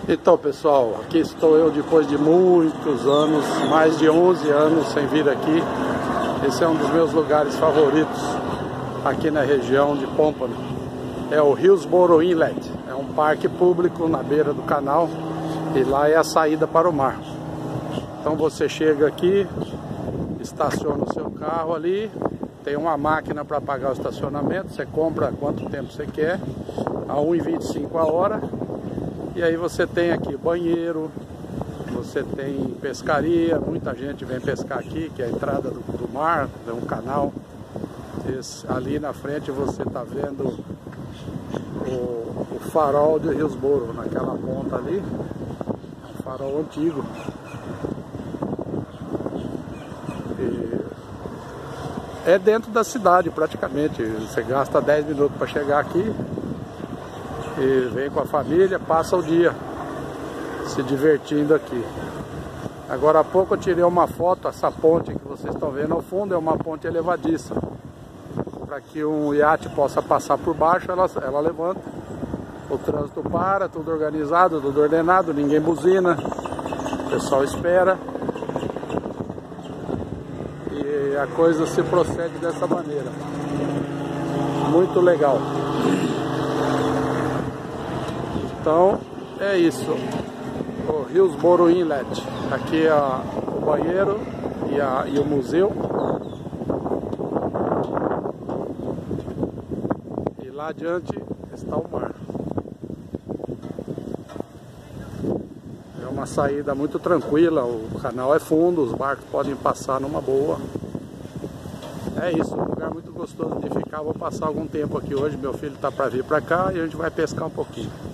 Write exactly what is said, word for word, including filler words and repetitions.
Então, pessoal, aqui estou eu depois de muitos anos, mais de onze anos sem vir aqui. Esse é um dos meus lugares favoritos aqui na região de Pompano. É o Hillsborough Inlet, é um parque público na beira do canal e lá é a saída para o mar. Então você chega aqui, estaciona o seu carro ali, tem uma máquina para pagar o estacionamento, você compra quanto tempo você quer, a um real e vinte e cinco a hora. E aí você tem aqui banheiro, você tem pescaria, muita gente vem pescar aqui, que é a entrada do, do mar, é um canal. Esse, ali na frente você está vendo o, o farol de Hillsborough, naquela ponta ali, um farol antigo. E é dentro da cidade praticamente, você gasta dez minutos para chegar aqui. E vem com a família, passa o dia se divertindo aqui. Agora há pouco eu tirei uma foto, essa ponte que vocês estão vendo ao fundo é uma ponte elevadiça. Para que um iate possa passar por baixo, ela, ela levanta. O trânsito para, tudo organizado, tudo ordenado, ninguém buzina. O pessoal espera. E a coisa se procede dessa maneira. Muito legal. Então é isso, o Hillsborough Inlet. Aqui é o banheiro e, a, e o museu. E lá adiante está o mar. É uma saída muito tranquila, o canal é fundo, os barcos podem passar numa boa. É isso, um lugar muito gostoso de ficar. Vou passar algum tempo aqui hoje, meu filho está para vir para cá e a gente vai pescar um pouquinho.